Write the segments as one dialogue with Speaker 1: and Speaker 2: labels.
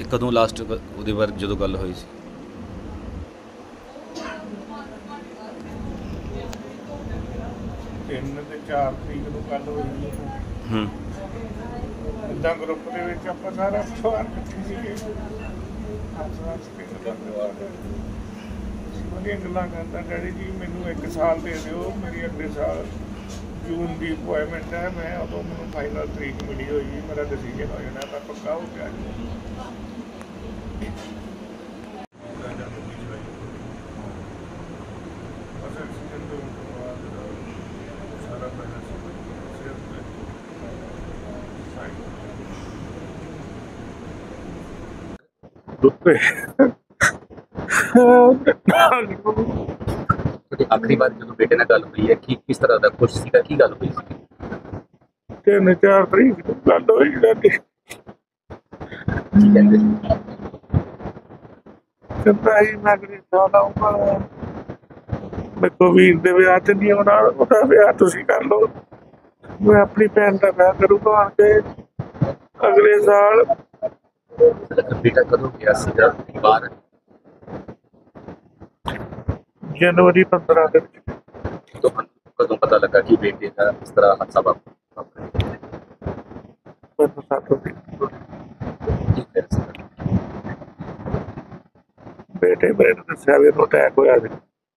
Speaker 1: ਕਦੋਂ ਲਾਸਟ ਉਹਦੇ ਬਾਰੇ ਜਦੋਂ ਗੱਲ ਹੋਈ ਸੀ?
Speaker 2: 3 ਤੇ 4 ਤਰੀਕ ਨੂੰ ਗੱਲ ਹੋਈ।
Speaker 1: ਹੂੰ।
Speaker 2: ਇੱਦਾਂ ਗਰੁੱਪ ਦੇ ਵਿੱਚ ਆਪਾਂ ਸਾਰਾ ਪਰਿਵਾਰ ਇਕੱਠੇ ਸੀਗੇ। ਵਧੀਆ ਗੱਲਾਂ ਕਰਦਾ, ਡੈਡੀ ਜੀ ਮੈਨੂੰ 1 ਸਾਲ ਦੇ ਦਿਓ, ਮੇਰੀ ਅਗਲੇ ਸਾਲ ਜੂਨ ਦੀ ਅਪੁਆਇੰਟਮੈਂਟ ਹੈ, ਮੈਂ ਉਦੋਂ ਮੈਨੂੰ ਫਾਈਨਲ ਤਰੀਕ ਮਿਲੀ ਹੋਈ, ਮੇਰਾ ਡਿਸੀਜਨ ਹੋ ਜਾਣਾ ਤਾਂ ਪੱਕਾ ਹੋ ਗਿਆ ਜੀ।
Speaker 3: आखिरी बार जो बेटे ने गल हुई है कि किस तरह का खुश सीगा, की गल हुई सी?
Speaker 2: 3-4 तरीक ਨੂੰ ਗੱਲ ਹੋਈ ਸਾਡੀ।
Speaker 3: की कहते
Speaker 2: ਕਹਿੰਦਾ ਜੀ ਮੈਂ ਕਨੇਡਾ ਆਊਂਗਾ, ਮੇਰੇ ਵੀਰ ਦੇ ਵਿਆਹ 'ਚ ਨਹੀਂ ਆਉਣਾ, ਉਹਦਾ ਵਿਆਹ ਤੁਸੀਂ ਕਰ ਲਓ, ਮੈਂ ਆਪਣੀ ਭੈਣ ਦਾ ਵਿਆਹ ਕਰੂੰਗਾ ਆਣ ਕੇ ਅਗਲੇ ਸਾਲ।
Speaker 3: बेटा कदों गया सीगा बाहर?
Speaker 2: जनवरी 15 ਦੇ ਵਿੱਚ।
Speaker 3: तो कदों पता लगा कि बेटे का इस तरह हादसा वापरा?
Speaker 2: ਮੈਨੂੰ 7 ਬੇਟੇ ਮੇਰੇ ਨੂੰ ਦੱਸਿਆ ਵੀ ਉਹਨੂੰ ਅਟੈਕ ਹੋਇਆ ਸੀ।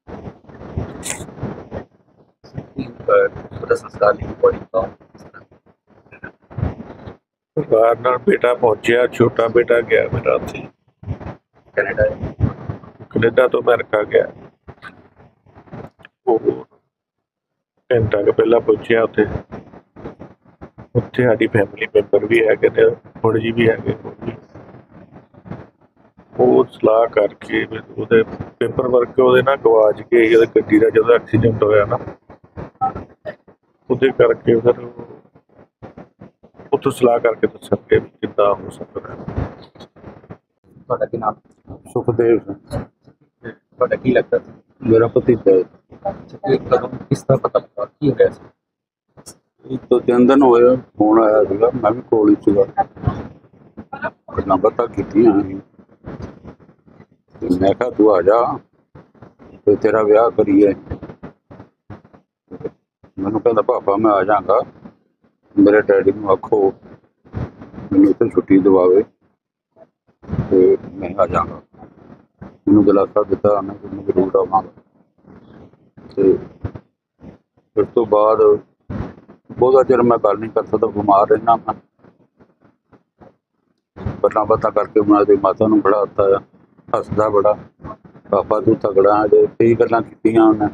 Speaker 3: संस्कार की बॉडी का
Speaker 2: ਪਰਿਵਾਰ ਨਾਲ ਬੇਟਾ ਪਹੁੰਚਿਆ, ਛੋਟਾ ਬੇਟਾ ਗਿਆ ਮੇਰਾ ਉੱਥੇ
Speaker 3: कनाडा
Speaker 2: ਕਨੇਡਾ ਤੋਂ ਅਮਰੀਕਾ ਗਿਆ। ਉਹ ਘੰਟਾ ਕੁ ਪਹਿਲਾਂ ਪਹੁੰਚਿਆ ਉੱਥੇ। ਉੱਥੇ ਸਾਡੀ ਫੈਮਿਲੀ ਮੈਂਬਰ ਵੀ ਹੈਗੇ ਨੇ, ਥੋੜ੍ਹੇ ਜਿਹੇ ਵੀ ਹੈਗੇ। ਉਹ ਸਲਾਹ ਕਰਕੇ ਉਹਦੇ ਪੇਪਰ ਵਰਕ ਉਹਦੇ ਨਾਲ ਗਵਾਚ ਗਏ, ਉਹਦੀ ਗੱਡੀ ਦਾ ਜਦੋਂ ਐਕਸੀਡੈਂਟ ਹੋਇਆ ਨਾ, ਉਹਦੇ ਕਰਕੇ ਫਿਰ ਉੱਥੋਂ ਸਲਾਹ ਕਰਕੇ ਦੱਸਣਗੇ ਵੀ ਕਿੱਦਾਂ ਹੋ ਸਕਦਾ।
Speaker 3: ਤੁਹਾਡਾ ਕੀ ਨਾਮ?
Speaker 4: ਸੁਖਦੇਵ ਸਿੰਘ
Speaker 3: ਤੁਹਾਡਾ ਕੀ ਲੱਗਦਾ ਸੀ?
Speaker 4: ਮੇਰਾ ਭਤੀਜਾ ਹੈ।
Speaker 3: ਇਹ ਕਦੋਂ ਕਿਸ ਤਰ੍ਹਾਂ ਪਤਾ ਲੱਗਾ ਕੀ ਹੋ ਗਿਆ ਸੀ?
Speaker 4: ਇਹ ਤੋਂ 3 ਦਿਨ ਹੋਏ ਫੋਨ ਆਇਆ ਸੀਗਾ, ਮੈਂ ਵੀ ਕੋਲ ਹੀ ਸੀਗਾ, ਗੱਲਾਂ ਬਾਤਾਂ ਕੀਤੀਆਂ ਅਸੀਂ ਤੇ ਮੈਂ ਕਿਹਾ ਤੂੰ ਆ ਜਾ ਤੇ ਤੇਰਾ ਵਿਆਹ ਕਰੀਏ। ਮੈਨੂੰ ਕਹਿੰਦਾ ਪਾਪਾ ਮੈਂ ਆ ਜਾਵਾਂਗਾ, ਮੇਰੇ ਡੈਡੀ ਨੂੰ ਆਖੋ ਮੈਨੂੰ ਇੱਥੇ ਛੁੱਟੀ ਦਿਵਾਵੇ ਤੇ ਮੈਂ ਆ ਜਾਵਾਂਗਾ। ਮੈਨੂੰ ਦਿਲਾਸਾ ਦਿੱਤਾ ਮੈਂ ਕਿ ਮੈਂ ਜ਼ਰੂਰ ਆਵਾਂਗਾ। ਤੇ ਉਸ ਤੋਂ ਬਾਅਦ ਬਹੁਤਾ ਚਿਰ ਮੈਂ ਗੱਲ ਨਹੀਂ ਕਰ ਸਕਦਾ, ਬਿਮਾਰ ਰਹਿਣਾ ਮੈਂ। ਗੱਲਾਂ ਬਾਤਾਂ ਕਰਕੇ ਮੈਂ ਉਹਦੀ ਮਾਤਾ ਨੂੰ ਬੜਾ ਹੱਸਦਾ, ਹੱਸਦਾ ਬੜਾ, ਪਾਪਾ ਤੂੰ ਤਗੜਾ। ਜੇ ਕਈ ਗੱਲਾਂ ਕੀਤੀਆਂ ਉਹਨੇ।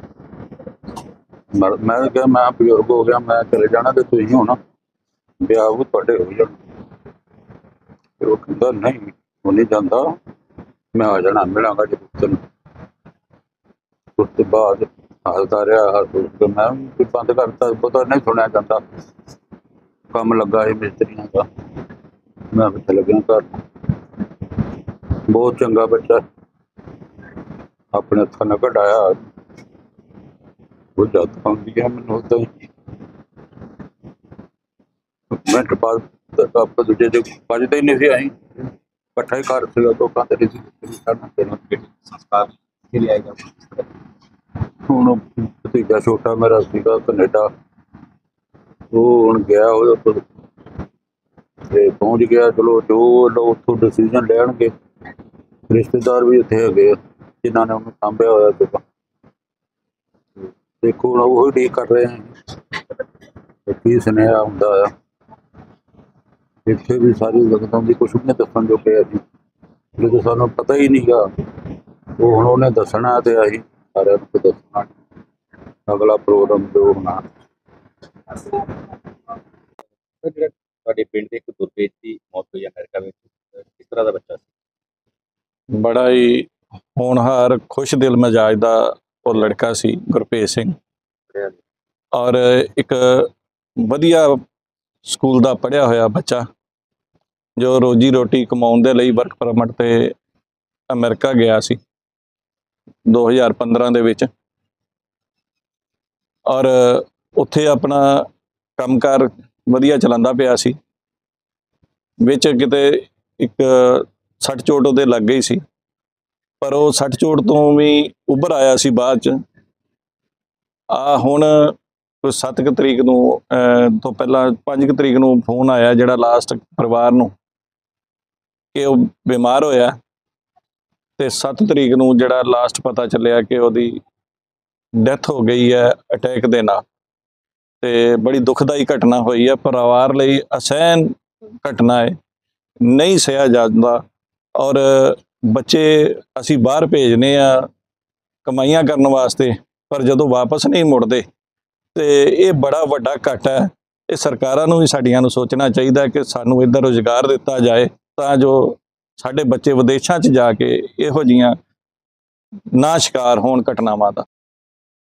Speaker 4: ਮੈਂ ਕਿਹਾ ਮੈਂ ਬਜ਼ੁਰਗ ਹੋ ਗਿਆ, ਮੈਂ ਚਲੇ ਜਾਣਾ ਤੇ ਤੁਸੀਂ ਹੁਣ ਵਿਆਹ ਉਹ ਤੁਹਾਡੇ ਹੋ ਜਾਣਾ। ਤੇ ਉਹ ਕਹਿੰਦਾ ਨਹੀਂ ਉਹ ਨਹੀਂ ਜਾਂਦਾ, ਮੈਂ ਆ ਜਾਣਾ, ਮਿਲਾਂਗਾ ਜੇ ਤੈਨੂੰ। ਉਸ ਤੋਂ ਬਾਅਦ ਹੱਸਦਾ ਰਿਹਾ, ਮੈਂ ਵੀ ਬੰਦ ਕਰਤਾ, ਬਹੁਤਾ ਨਹੀਂ ਸੁਣਿਆ ਜਾਂਦਾ। ਕੰਮ ਲੱਗਾ ਸੀ ਮਿਸਤਰੀਆਂ ਦਾ, ਮੈਂ ਵੀ ਚਲ ਗਿਆ ਘਰ। ਬਹੁਤ ਚੰਗਾ ਬੱਚਾ, ਆਪਣੇ ਹੱਥਾਂ ਨਾਲ ਕਢਾਇਆ। ਉਹ ਜਦ ਆਉਂਦੀ ਹੈ ਮੈਨੂੰ ਉਦਾਂ ਹੀ ਮਿੰਟ ਬਾਅਦ ਆਪਾਂ ਦੂਜੇ ਦੇ ਵੱਜਦੇ ਹੀ ਨਹੀਂ ਸੀ। ਅਸੀਂ ਇਕੱਠਾ ਹੀ ਘਰ ਸੀਗਾ, ਲੋਕਾਂ ਦੇ ਨਹੀਂ ਸੀ।
Speaker 3: ਸੰਸਕਾਰ के लिए आएगा?
Speaker 4: ਹੁਣ ਭਤੀਜਾ ਛੋਟਾ ਮੇਰਾ ਸੀਗਾ ਕਨੇਡਾ, ਉਹ ਹੁਣ ਗਿਆ ਉਹ ਤੇ ਪਹੁੰਚ ਗਿਆ। ਚਲੋ ਜੋ ਉੱਥੋਂ ਡਿਸੀਜ਼ਨ ਲੈਣਗੇ, ਰਿਸ਼ਤੇਦਾਰ ਵੀ ਉੱਥੇ ਹੈਗੇ ਜਿਨ੍ਹਾਂ ਨੇ ਉਹਨੂੰ ਸਾਂਭਿਆ ਹੋਇਆ ਸੀਗਾ। ਦੇਖੋ ਹੁਣ ਉਹ ਡੀਕ ਕਰ ਰਹੇ ਆ ਕੀ ਸੁਨੇਹਾ ਹੁੰਦਾ ਆ। ਇੱਥੇ ਵੀ ਸਾਰੀ ਜਗਤਾਂ ਦੀ ਕੁਛ ਵੀ ਨਹੀਂ ਦੱਸਣ ਜੋਗੇ ਅਸੀਂ, ਜਦੋਂ ਸਾਨੂੰ ਪਤਾ ਹੀ ਨਹੀਂ ਗਾ। ਉਹ ਹੁਣ ਉਹਨੇ ਦੱਸਣਾ ਤੇ ਅਸੀਂ ਸਾਰਿਆਂ ਨੂੰ ਦੱਸਣਾ, ਅਗਲਾ ਪ੍ਰੋਗਰਾਮ ਜੋ ਹੋਣਾ।
Speaker 3: ਤੁਹਾਡੇ ਪਿੰਡ ਦੇ ਇੱਕ ਗੁਰਪ੍ਰੀਤ ਦੀ ਮੌਤ ਹੋਈ ਅਮਰੀਕਾ ਵਿੱਚ, ਕਿਸ ਤਰ੍ਹਾਂ ਦਾ ਬੱਚਾ ਸੀ?
Speaker 5: ਬੜਾ ਹੀ ਹੋਣਹਾਰ, ਖੁਸ਼ ਦਿਲ ਮਿਜਾਜ ਦਾ ਉਹ ਲੜਕਾ ਸੀ ਗੁਰਪ੍ਰੀਤ ਸਿੰਘ। ਔਰ ਇੱਕ ਵਧੀਆ ਸਕੂਲ ਦਾ ਪੜ੍ਹਿਆ ਹੋਇਆ ਬੱਚਾ ਜੋ ਰੋਜੀ ਰੋਟੀ ਕਮਾਉਣ ਦੇ ਲਈ ਵਰਕ ਪਰਮਿਟ ਤੇ ਅਮਰੀਕਾ ਗਿਆ ਸੀ 2015 ਦੇ ਵਿੱਚ। ਔਰ ਉੱਥੇ ਆਪਣਾ ਕੰਮਕਾਰ ਵਧੀਆ ਚਲਾਉਂਦਾ ਪਿਆ ਸੀ। ਵਿੱਚ ਕਿਤੇ ਇੱਕ ਸੱਟ ਚੋਟ ਉਹਦੇ ਲੱਗ ਗਈ ਸੀ, ਪਰ ਉਹ ਸੱਟ ਚੋਟ ਤੋਂ ਵੀ ਉੱਭਰ ਆਇਆ ਸੀ ਬਾਅਦ ਚ। ਹੁਣ ਕੋਈ 7 ਤਰੀਕ ਨੂੰ ਤੋਂ ਪਹਿਲਾਂ 5 ਤਰੀਕ ਨੂੰ ਫੋਨ ਆਇਆ ਜਿਹੜਾ ਲਾਸਟ ਪਰਿਵਾਰ ਨੂੰ ਕਿ ਉਹ ਬਿਮਾਰ ਹੋਇਆ, ਤੇ 7 ਤਰੀਕ ਨੂੰ ਜਿਹੜਾ ਲਾਸਟ ਪਤਾ ਚੱਲਿਆ ਕਿ ਉਹਦੀ ਡੈਥ ਹੋ ਗਈ ਹੈ ਅਟੈਕ ਦੇ ਨਾਲ। ਤੇ ਬੜੀ ਦੁਖਦਾਈ ਘਟਨਾ ਹੋਈ ਹੈ, ਪਰਿਵਾਰ ਲਈ ਅਸਹਿਨ ਘਟਨਾ ਹੈ, ਨਹੀਂ ਸਹਿਆ ਜਾਂਦਾ। ਔਰ ਬੱਚੇ ਅਸੀਂ ਬਾਹਰ ਭੇਜਨੇ ਆ ਕਮਾਈਆਂ ਕਰਨ ਵਾਸਤੇ, ਪਰ ਜਦੋਂ ਵਾਪਸ ਨਹੀਂ ਮੁੜਦੇ ਤੇ ਇਹ ਬੜਾ ਵੱਡਾ ਘਾਟਾ ਹੈ। ਇਹ ਸਰਕਾਰਾਂ ਨੂੰ ਵੀ ਸਾਡੀਆਂ ਨੂੰ ਸੋਚਣਾ ਚਾਹੀਦਾ ਕਿ ਸਾਨੂੰ ਇੱਧਰ ਰੁਜ਼ਗਾਰ ਦਿੱਤਾ ਜਾਏ ਤਾਂ ਜੋ ਸਾਡੇ ਬੱਚੇ ਵਿਦੇਸ਼ਾਂ 'ਚ ਜਾ ਕੇ ਇਹੋ ਜਿਹੀਆਂ ਨਾ ਸ਼ਿਕਾਰ ਹੋਣ ਘਟਨਾਵਾਂ ਦਾ।